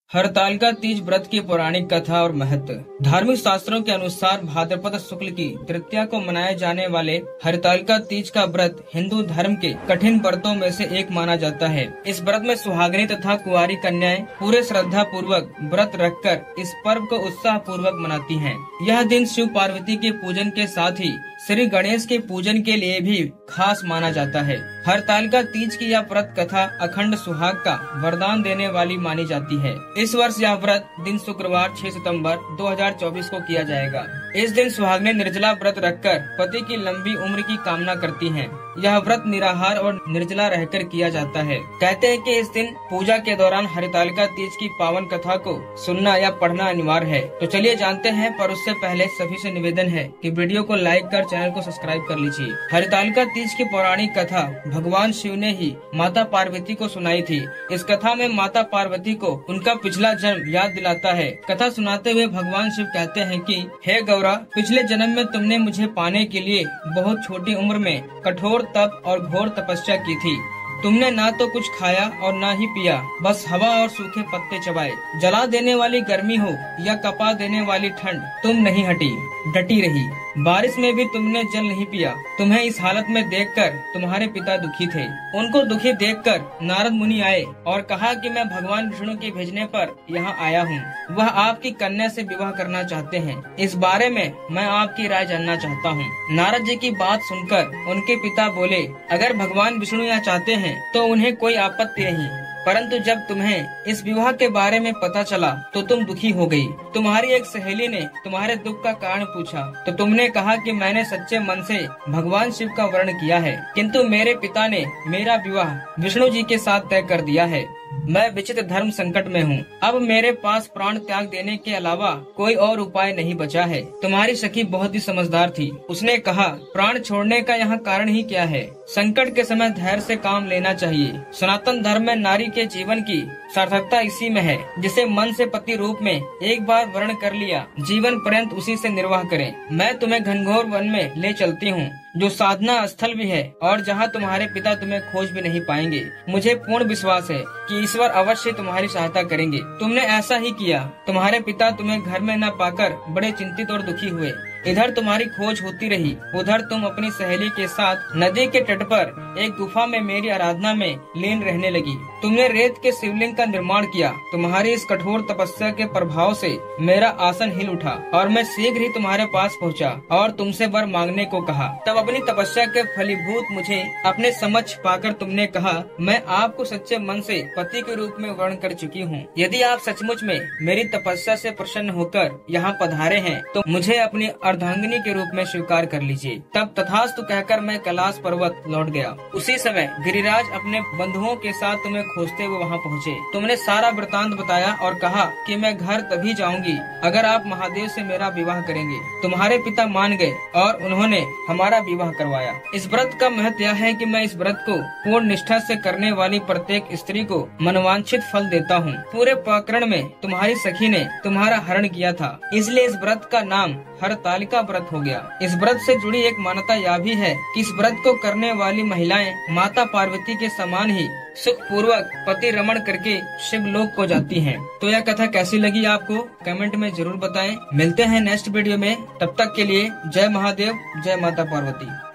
हरतालिका तीज व्रत की पौराणिक कथा और महत्व। धार्मिक शास्त्रों के अनुसार भाद्रपद शुक्ल की तृतीया को मनाए जाने वाले हरतालिका तीज का व्रत हिंदू धर्म के कठिन व्रतों में से एक माना जाता है। इस व्रत में सुहागिनी तथा कुंवारी कन्याएं पूरे श्रद्धा पूर्वक व्रत रखकर इस पर्व को उत्साह पूर्वक मनाती हैं। यह दिन शिव पार्वती के पूजन के साथ ही श्री गणेश के पूजन के लिए भी खास माना जाता है। हरतालिका तीज की यह व्रत कथा अखंड सुहाग का वरदान देने वाली मानी जाती है। इस वर्ष यह व्रत दिन शुक्रवार 6 सितंबर 2024 को किया जाएगा। इस दिन सुहागिनें निर्जला व्रत रखकर पति की लंबी उम्र की कामना करती हैं। यह व्रत निराहार और निर्जला रहकर किया जाता है। कहते हैं कि इस दिन पूजा के दौरान हरतालिका तीज की पावन कथा को सुनना या पढ़ना अनिवार्य है। तो चलिए जानते हैं, पर उससे पहले सभी से निवेदन है कि वीडियो को लाइक कर चैनल को सब्सक्राइब कर लीजिए। हरतालिका तीज की पौराणिक कथा भगवान शिव ने ही माता पार्वती को सुनाई थी। इस कथा में माता पार्वती को उनका पिछला जन्म याद दिलाता है। कथा सुनाते हुए भगवान शिव कहते हैं कि हे गौरा, पिछले जन्म में तुमने मुझे पाने के लिए बहुत छोटी उम्र में कठोर तप और घोर तपस्या की थी। तुमने ना तो कुछ खाया और ना ही पिया, बस हवा और सूखे पत्ते चबाए। जला देने वाली गर्मी हो या कपा देने वाली ठंड, तुम नहीं हटी, डटी रही। बारिश में भी तुमने जल नहीं पिया। तुम्हें इस हालत में देखकर तुम्हारे पिता दुखी थे। उनको दुखी देखकर नारद मुनि आए और कहा कि मैं भगवान विष्णु के भेजने पर यहाँ आया हूँ। वह आपकी कन्या से विवाह करना चाहते हैं। इस बारे में मैं आपकी राय जानना चाहता हूँ। नारद जी की बात सुनकर उनके पिता बोले, अगर भगवान विष्णु यहाँ चाहते हैं तो उन्हें कोई आपत्ति नहीं, परंतु जब तुम्हें इस विवाह के बारे में पता चला तो तुम दुखी हो गई। तुम्हारी एक सहेली ने तुम्हारे दुख का कारण पूछा तो तुमने कहा कि मैंने सच्चे मन से भगवान शिव का वर्ण किया है, किंतु मेरे पिता ने मेरा विवाह विष्णु जी के साथ तय कर दिया है। मैं विचित्र धर्म संकट में हूँ। अब मेरे पास प्राण त्याग देने के अलावा कोई और उपाय नहीं बचा है। तुम्हारी सखी बहुत ही समझदार थी। उसने कहा, प्राण छोड़ने का यहाँ कारण ही क्या है? संकट के समय धैर्य से काम लेना चाहिए। सनातन धर्म में नारी के जीवन की सार्थकता इसी में है, जिसे मन से पति रूप में एक बार वर्ण कर लिया, जीवन पर्यंत उसी से निर्वाह करें। मैं तुम्हें घनघोर वन में ले चलती हूँ, जो साधना स्थल भी है और जहाँ तुम्हारे पिता तुम्हें खोज भी नहीं पाएंगे। मुझे पूर्ण विश्वास है कि ईश्वर अवश्य तुम्हारी सहायता करेंगे। तुमने ऐसा ही किया। तुम्हारे पिता तुम्हें घर में न पाकर बड़े चिंतित और दुखी हुए। इधर तुम्हारी खोज होती रही, उधर तुम अपनी सहेली के साथ नदी के तट पर एक गुफा में मेरी आराधना में लीन रहने लगी। तुमने रेत के शिवलिंग का निर्माण किया। तुम्हारी इस कठोर तपस्या के प्रभाव से मेरा आसन हिल उठा और मैं शीघ्र ही तुम्हारे पास पहुंचा और तुमसे वर मांगने को कहा। तब अपनी तपस्या के फलीभूत मुझे अपने समक्ष पाकर तुमने कहा, मैं आपको सच्चे मन से पति के रूप में वर्ण कर चुकी हूँ। यदि आप सचमुच में मेरी तपस्या से प्रसन्न होकर यहाँ पधारे हैं तो मुझे अपनी अर्धांगिनी के रूप में स्वीकार कर लीजिए। तब तथास्तु कहकर मैं कैलाश पर्वत लौट गया। उसी समय गिरिराज अपने बंधुओं के साथ तुम्हें खोजते हुए वहाँ पहुँचे। तुमने सारा वृतांत बताया और कहा कि मैं घर तभी जाऊंगी अगर आप महादेव से मेरा विवाह करेंगे। तुम्हारे पिता मान गए और उन्होंने हमारा विवाह करवाया। इस व्रत का महत्व यह है कि मैं इस व्रत को पूर्ण निष्ठा से करने वाली प्रत्येक स्त्री को मनवांछित फल देता हूँ। पूरे प्रकरण में तुम्हारी सखी ने तुम्हारा हरण किया था, इसलिए इस व्रत का नाम हरतालिका व्रत हो गया। इस व्रत से जुड़ी एक मान्यता यह भी है कि इस व्रत को करने वाली महिलाएं माता पार्वती के समान ही सुख पूर्वक पति रमण करके शिव लोक को जाती हैं। तो यह कथा कैसी लगी आपको कमेंट में जरूर बताएं। मिलते हैं नेक्स्ट वीडियो में, तब तक के लिए जय महादेव, जय माता पार्वती।